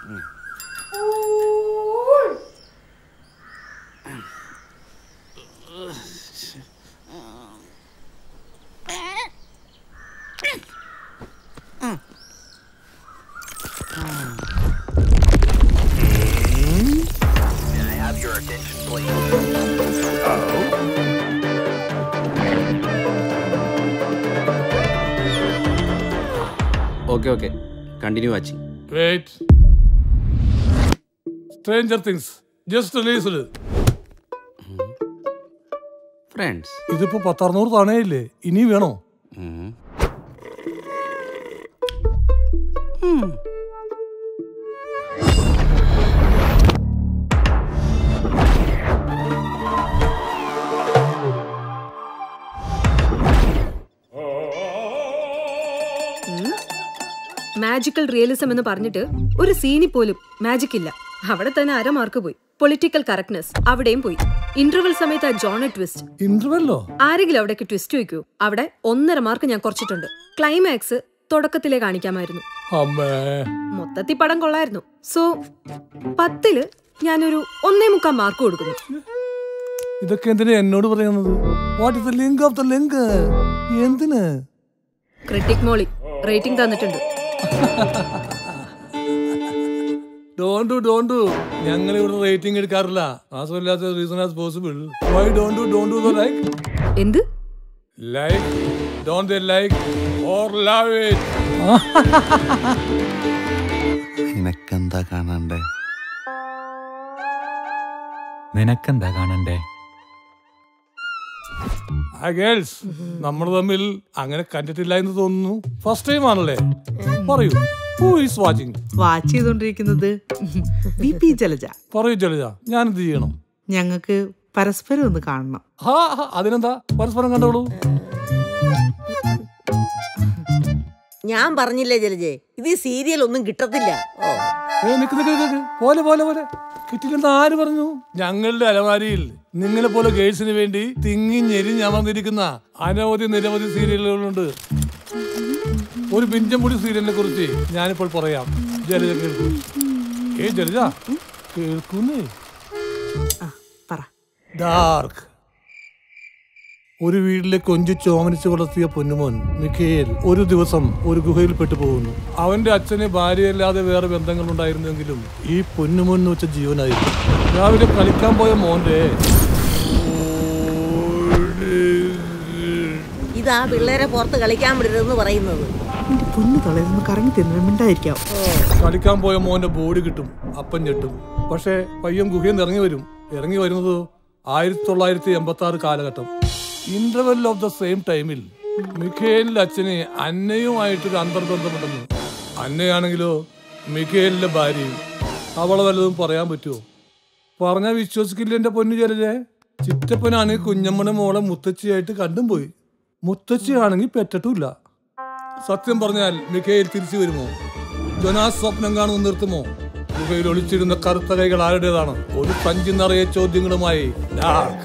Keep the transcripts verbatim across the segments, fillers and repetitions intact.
Okay, okay. Continue watching. Wait. Stranger Things. Just released. Mm-hmm. Friends. ഇതിപ്പോ പത്തറുന്നൂറ് തവണയില്ലേ? ഇനി വേണോ? Mm-hmm. Magical realism എന്ന് പറഞ്ഞിട്ട് ഒരു സീനി പോലും മാജിക് ഇല്ല. അവിടെ തന്നെ അര മാർക്ക് പോയി. പൊളിറ്റിക്കൽ കറക്റ്റ്നെസ് അവിടെയും പോയി. ഇന്റർവെൽ സമയത്ത് ആ ജോണ ട്വിസ്റ്റ്. ഇന്റർവെല്ലോ? ആരെങ്കിലും അവിടേക്ക് ട്വിസ്റ്റ് വയ്ക്കൂ. അവിടെ ഒന്നര മാർക്ക് ഞാൻ കുറച്ചിട്ടുണ്ട്. ക്ലൈമാക്സ് തുടക്കത്തിലേ കാണിക്കാമായിരുന്നു. മൊത്തത്തിൽ പടം കൊള്ളായിരുന്നു. സോ പത്തില് ഞാനൊരു ഒന്നേ മുക്കാൽ മാർക്ക് കൊടുക്കുന്നു. ഇതൊക്കെ എന്തിനാ എന്നോട് പറയുന്നത്? What is the link of the link? എന്തിന്? ക്രിട്ടിക് മോളി റേറ്റിംഗ് തന്നിട്ടുണ്ട്. Don't do, don't do. ഞങ്ങൾ ഇവിടെ റേറ്റിംഗ് എടുക്കാറില്ല. as well as reason as possible. Why don't do, don't do the like? എന്ത്? Like, don't they like or love it? നിനക്കെന്താ കാണണ്ടേ? നിനക്കെന്താ കാണണ്ടേ? ആ ഗേൾസ്, നമ്മൾ തമ്മിൽ അങ്ങനെ കണ്ടിട്ടില്ല എന്ന് തോന്നുന്നു. ഫസ്റ്റ് ടൈം ആണല്ലേ? പറയൂ, who is watching? വാച്ച് ചെയ്തോണ്ടിരിക്കുന്നത് വി പി ജലജ. പറയൂ ജലജ, ഞാൻ എന്ത് ചെയ്യണം? ഞങ്ങൾക്ക് പരസ്പരം ഒന്ന് കാണണം. ഹാ, അതിനെന്താ, പരസ്പരം കണ്ടോളൂ. ഞാൻ പറഞ്ഞില്ലേ ജലജെ, ഇത് സീരിയൽ ഒന്നും കിട്ടത്തില്ല. പോലെ പോലെ പോലെ കിട്ടില്ലെന്ന് ആര് പറഞ്ഞു? ഞങ്ങളുടെ അലമാരിയിൽ നിങ്ങളെ പോലെ ഗേൾസിന് വേണ്ടി തിങ്ങി ഞെരിഞ്ഞമർന്നിരിക്കുന്ന അനവധി നിരവധി സീരിയലുകളുണ്ട്. ഒരു പിഞ്ചമ്പുടി സീരിയലിനെ കുറിച്ച് ഞാനിപ്പോൾ പറയാം. ജലജ കേൾക്കൂ. ഏ ജലജ കേൾക്കുന്നേ. ഡാർക്ക്. ഒരു വീട്ടിലെ കൊഞ്ചു ചോമനിച്ച് വളർത്തിയ പൊന്നുമോൻ മിഖേൽ ഒരു ദിവസം ഒരു ഗുഹയിൽ പെട്ടുപോകുന്നു. അവന്റെ അച്ഛന് ഭാര്യയല്ലാതെ വേറെ ബന്ധങ്ങൾ ഉണ്ടായിരുന്നെങ്കിലും ഈ പൊന്നുമോൻ എന്ന് വെച്ച ജീവനായിരുന്നു. രാവിലെ കളിക്കാൻ പോയ മോന്റെ ഇതാ പിള്ളേരെ പുറത്ത് കളിക്കാൻ വിടരുതെന്ന് പറയുന്നത്. കളിക്കാൻ പോയ മോന്റെ ബോഡി കിട്ടും, അപ്പൻ ഞെട്ടും. പക്ഷെ പയ്യൻ ഗുഹയിൽ നിന്ന് ഇറങ്ങി വരും. ഇറങ്ങി വരുന്നത് ആയിരത്തി തൊള്ളായിരത്തി എൺപത്തി ആറ് കാലഘട്ടം. ഇന്റർവെൽ ഓഫ് ദ സെയിം ടൈമിൽ മിഖേലിന്റെ അച്ഛന് അന്നയുമായിട്ടൊരു അന്തർബന്ധമുണ്ടെന്ന്. അന്നയാണെങ്കിലോ മിഖേലിന്റെ ഭാര്യയും. അവളെ വല്ലതും പറയാൻ പറ്റുമോ? പറഞ്ഞാൽ വിശ്വസിക്കില്ല എന്റെ പൊന്നു ജലജെ. ചിറ്റപ്പനാണെങ്കിൽ കുഞ്ഞമ്മനെ മോളെ മുത്തച്ഛിയായിട്ട് കണ്ടും പോയി. മുത്തച്ഛിയാണെങ്കിൽ പെറ്റിട്ടില്ല. സത്യം പറഞ്ഞാൽ മിഖേൽ തിരിച്ചു വരുമോ? ജോനാസ് സ്വപ്നം കാണുന്നു നിർത്തുമോ? ഗുഹയിൽ ഒളിച്ചിരുന്ന കറുത്ത കൈകൾ ആരുടേതാണ്? ഒരു സഞ്ചി നിറയെ ചോദ്യങ്ങളുമായി ഡാർക്ക്.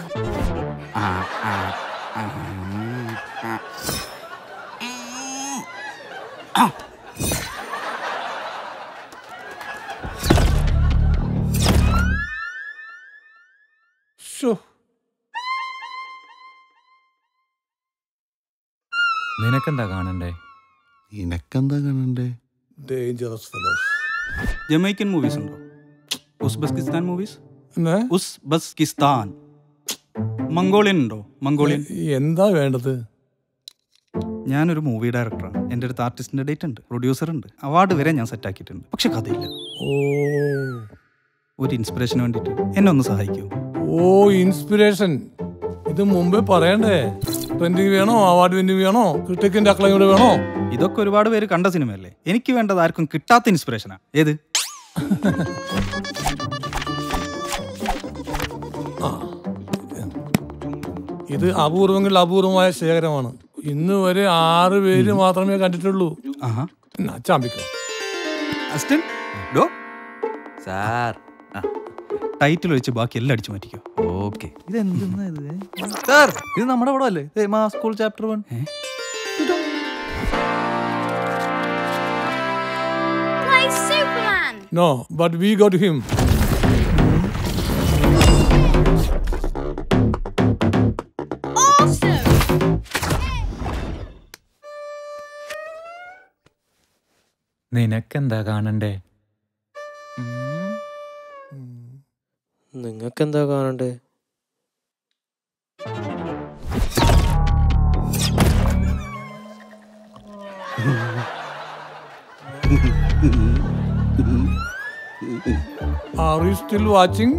നിനക്കെന്താ കാണണ്ടേ? നിനക്കെന്താ കാണണ്ടേ? Dangerous fellows. ജമൈക്കൻ മൂവീസ് ഉണ്ടോ? Uzbekistan movies? ഉസ്ബെക്കിസ്ഥാൻ. മംഗോളിയൻ ഉണ്ടോ? മംഗോളിയൻ. എന്താ വേണ്ടത്? ഞാനൊരു മൂവി ഡയറക്ടറാണ്. എൻ്റെ അടുത്ത് ആർട്ടിസ്റ്റിന്റെ ഡേറ്റ് ഉണ്ട്, പ്രൊഡ്യൂസർ ഉണ്ട്, അവാർഡ് വരെ ഞാൻ സെറ്റ് ആക്കിയിട്ടുണ്ട്. പക്ഷെ കഥയില്ല. ഓ, ഒരു ഇൻസ്പിറേഷന് വേണ്ടിയിട്ട് എന്നെ ഒന്ന് സഹായിക്കൂ. ഓ, ഇൻസ്പിറേഷൻ. ഇത് മുമ്പേ പറയണ്ടേ? ട്രെൻഡിങ് വേണോ, അവാർഡ് വിന്നിങ് വേണോ, ക്രിട്ടിക്കിന്റെ അക്ലൈമഡ് വേണോ? ഇതൊക്കെ ഒരുപാട് പേര് കണ്ട സിനിമയല്ലേ. എനിക്ക് വേണ്ടത് ആർക്കും കിട്ടാത്ത ഇൻസ്പിറേഷനാ. ഏത്? ഇത് അപൂർവങ്ങളിൽ അപൂർവമായ ശേഖരമാണ്. ഇന്ന് വരെ ആറ് പേര് മാത്രമേ കണ്ടിട്ടുള്ളൂ. ടൈറ്റിൽ വെച്ച് ബാക്കി എല്ലാം അടിച്ചു മാറ്റിക്കോ. ഓക്കെ. ഇതെന്താ ഇത്? സാർ, ഇത് നമ്മുടെ പടം അല്ലേ? മാ school chapter one. Superman. No but we got him. നിനക്കെന്താ കാണണ്ടേ? നിങ്ങക്കെന്താ കാണണ്ടേ? Are you still watching?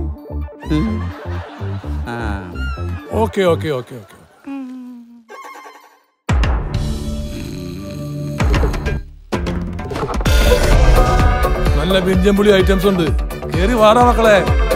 Ah. Okay, okay, okay, okay. നല്ല ബിഞ്ചമ്പുളി ഐറ്റംസ് ഉണ്ട്. കേറി വാടാ മക്കളെ.